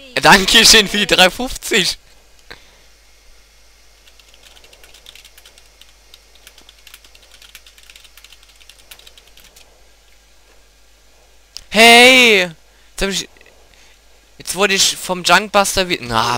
Dankeschön für die 3,50. Hey! Jetzt wurde ich vom Junkbuster wie... Na.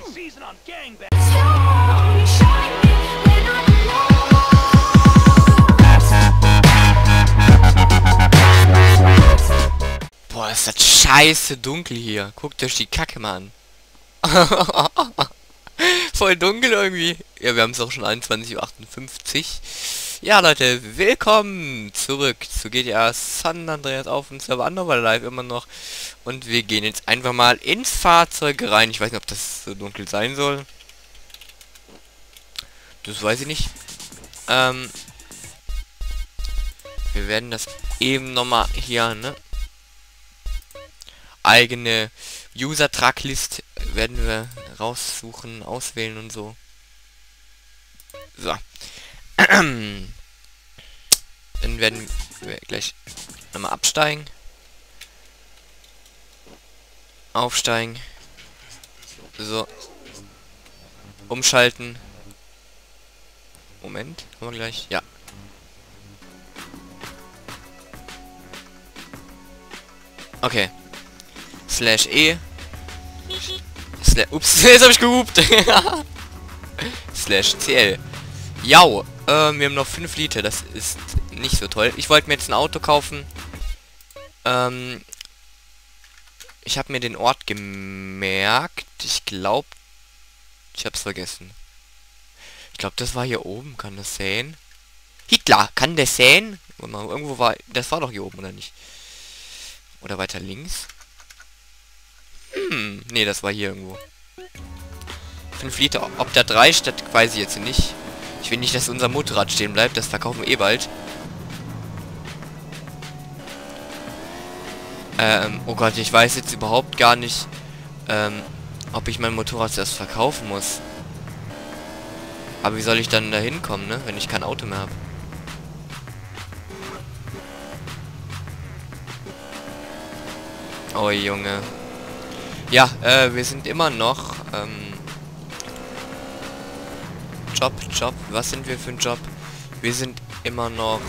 Boah, ist das scheiße dunkel hier. Guckt euch die Kacke mal an. Voll dunkel irgendwie. Ja, wir haben es auch schon 21:58 Uhr. Ja, Leute, willkommen zurück zu GTA San Andreas auf dem Server Underworld Live immer noch. Und wir gehen jetzt einfach mal ins Fahrzeug rein. Ich weiß nicht, ob das so dunkel sein soll. Das weiß ich nicht. Wir werden das eben nochmal hier, ne? Eigene User-Tracklist werden wir raussuchen, auswählen und so. So. Dann werden wir gleich nochmal absteigen. Aufsteigen. So. Umschalten. Moment, haben wir gleich. Ja. Okay. /E. Ups, jetzt habe ich gehupt. /CL. Jau. Wir haben noch 5 Liter. Das ist nicht so toll. Ich wollte mir jetzt ein Auto kaufen. Ich habe mir den Ort gemerkt. Ich glaube, ich habe es vergessen. Ich glaube, das war hier oben. Kann das sein? Hitler, kann das sein? Irgendwo war... Das war doch hier oben, oder nicht? Oder weiter links? Nee, das war hier irgendwo. 5 Liter. Ob da 3 statt, weiß ich jetzt nicht. Ich will nicht, dass unser Motorrad stehen bleibt. Das verkaufen wir eh bald. Oh Gott, ich weiß jetzt überhaupt gar nicht, ob ich mein Motorrad zuerst verkaufen muss. Aber wie soll ich dann da hinkommen, ne? Wenn ich kein Auto mehr habe. Oh Junge. Ja, wir sind immer noch, Job. Was sind wir für ein Job? Wir sind immer noch,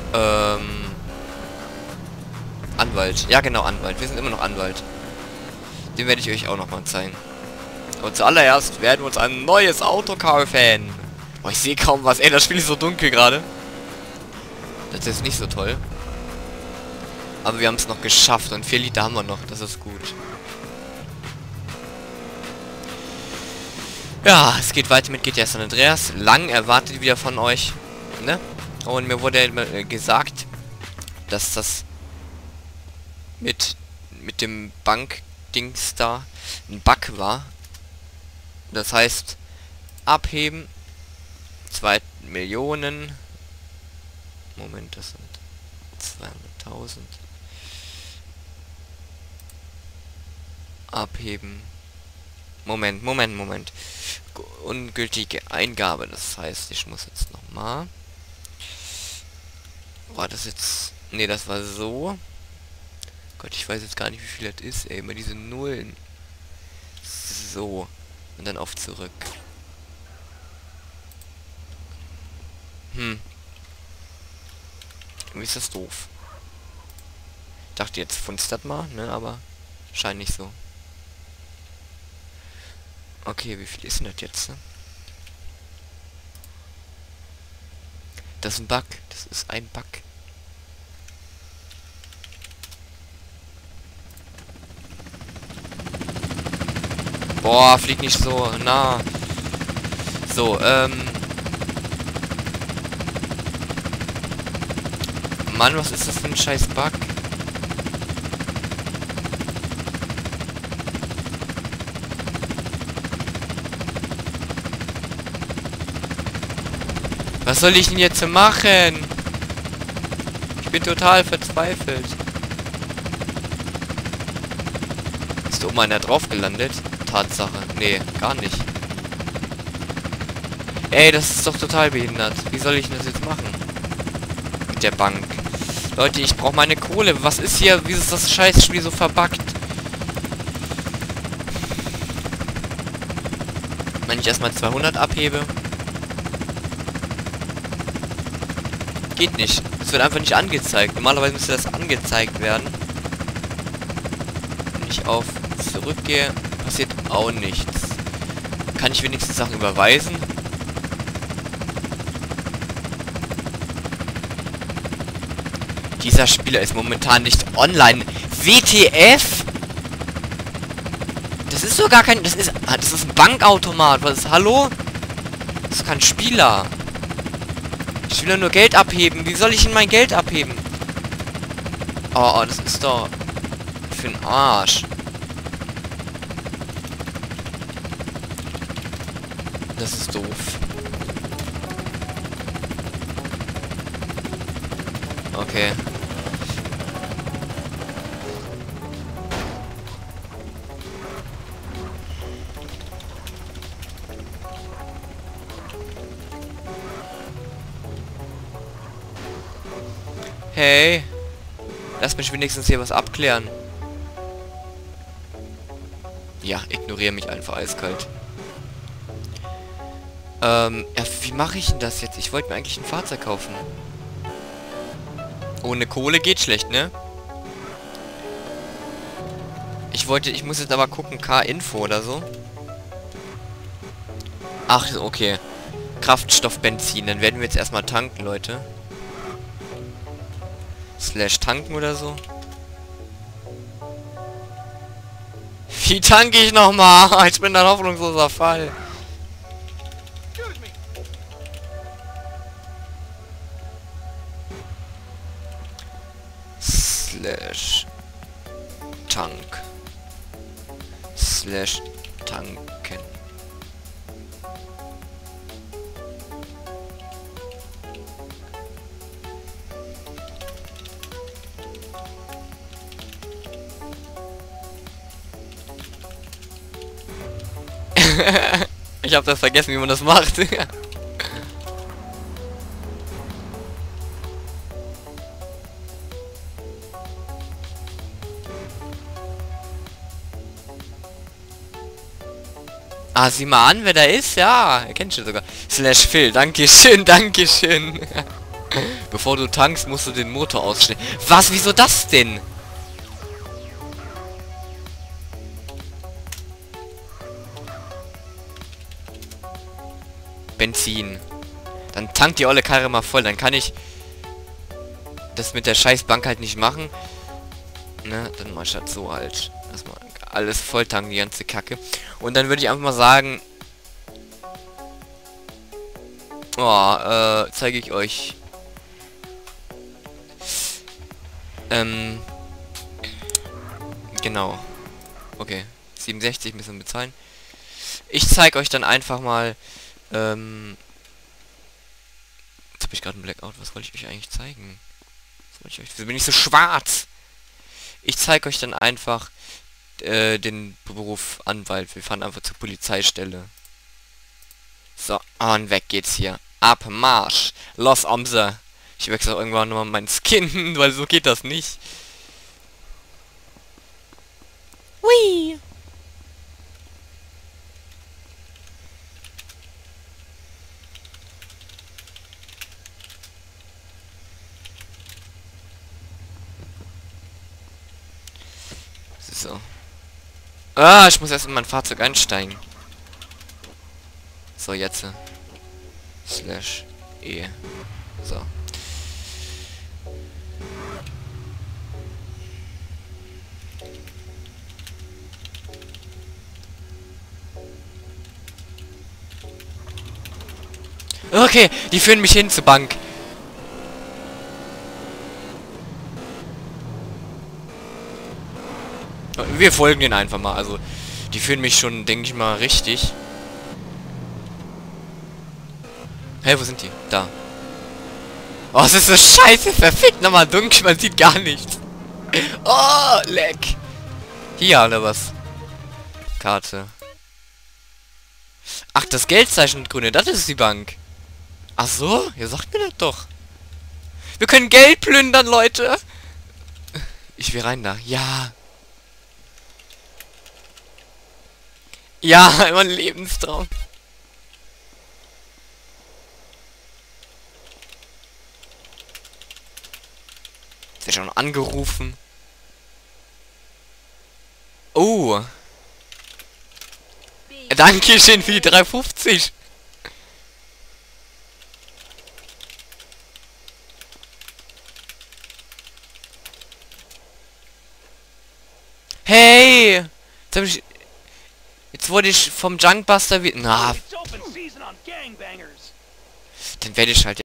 Anwalt. Ja, genau, Anwalt. Wir sind immer noch Anwalt. Den werde ich euch auch noch mal zeigen. Und zuallererst werden wir uns ein neues Auto kaufen. Boah, ich sehe kaum was. Ey, das Spiel ist so dunkel gerade. Das ist nicht so toll. Aber wir haben es noch geschafft und 4 Liter haben wir noch. Das ist gut. Ja, es geht weiter mit GTA San Andreas. Lang erwartet wieder von euch. Ne? Und mir wurde gesagt, dass das mit dem Bankdings da ein Bug war. Das heißt, abheben. 2 Millionen. Moment, das sind 200.000. Abheben. Moment. Ungültige Eingabe. Das heißt, ich muss jetzt nochmal. War das jetzt... Ne, das war so. Gott, ich weiß jetzt gar nicht, wie viel das ist, ey. Immer diese Nullen. So. Und dann auf zurück. Irgendwie ist das doof. Ich dachte jetzt funzt das mal, ne, aber scheint nicht so. Okay, wie viel ist denn das jetzt, ne? Das ist ein Bug. Das ist ein Bug. Boah, flieg nicht so nah. So, Mann, was ist das für ein scheiß Bug? Was soll ich denn jetzt machen? Ich bin total verzweifelt. Ist da oben einer drauf gelandet? Tatsache. Nee, gar nicht. Ey, das ist doch total behindert. Wie soll ich das jetzt machen? Mit der Bank. Leute, ich brauche meine Kohle. Was ist hier? Wie ist das Scheißspiel so verbuggt? Wenn ich erstmal 200 abhebe. Geht nicht. Es wird einfach nicht angezeigt. Normalerweise müsste das angezeigt werden. Wenn ich auf zurückgehe, passiert auch nichts. Kann ich wenigstens Sachen überweisen? Dieser Spieler ist momentan nicht online. WTF? Das ist so gar kein... Das ist ein Bankautomat. Was ist... Hallo? Das ist kein Spieler. Ich will nur Geld abheben. Wie soll ich denn mein Geld abheben? Oh, das ist doch... für den Arsch. Das ist doof. Okay. Hey. Lass mich wenigstens hier was abklären. Ja, ignoriere mich einfach eiskalt. Ja, wie mache ich denn das jetzt? Ich wollte mir eigentlich ein Fahrzeug kaufen. Ohne Kohle geht schlecht, ne? Ich muss jetzt aber gucken, K-Info oder so. Ach, okay. Kraftstoffbenzin, dann werden wir jetzt erstmal tanken, Leute. Slash tanken oder so. Wie tanke ich nochmal? Ich bin ein hoffnungsloser Fall. Slash Tank. Slash tanken. Ich habe das vergessen, wie man das macht. Ah, sieh mal an, wer da ist. Ja, er kennt schon sogar. Slash Phil, dankeschön, dankeschön. Bevor du tankst, musst du den Motor ausstellen. Was, wieso das denn? Benzin. Dann tankt die olle Karre mal voll. Dann kann ich das mit der scheiß Bank halt nicht machen. Ne, dann mach ich das so halt. Erstmal alles voll tanken, die ganze Kacke. Und dann würde ich einfach mal sagen... Oh, zeige ich euch. Genau. Okay. 67 müssen wir bezahlen. Ich zeige euch dann einfach mal... Jetzt habe ich gerade einen Blackout. Was wollte ich euch eigentlich zeigen? Was wollte ich euch... Wieso bin ich so schwarz? Ich zeige euch dann einfach den Beruf Anwalt. Wir fahren einfach zur Polizeistelle. So, und weg geht's hier. Ab Marsch. Los Omse. Ich wechsle irgendwann nochmal meinen Skin, weil so geht das nicht. Hui. So. Ah, ich muss erst in mein Fahrzeug einsteigen. So, jetzt. Slash E. So. Okay, die führen mich hin zur Bank. Wir folgen denen einfach mal. Also, die führen mich schon, denke ich mal, richtig. Hey, wo sind die? Da. Oh, es ist so scheiße verfickt. Nochmal dunkel, man sieht gar nichts. Oh, leck. Hier, oder was? Karte. Ach, das Geldzeichen grüne, das ist die Bank. Ach so, ihr sagt mir das doch. Wir können Geld plündern, Leute. Ich will rein da. Ja. Ja, immer ein Lebenstraum. Jetzt wird schon angerufen. Oh. Dankeschön für die 3,50. Hey! Jetzt wurde ich vom Junkbuster wieder... Na. Dann werde ich halt...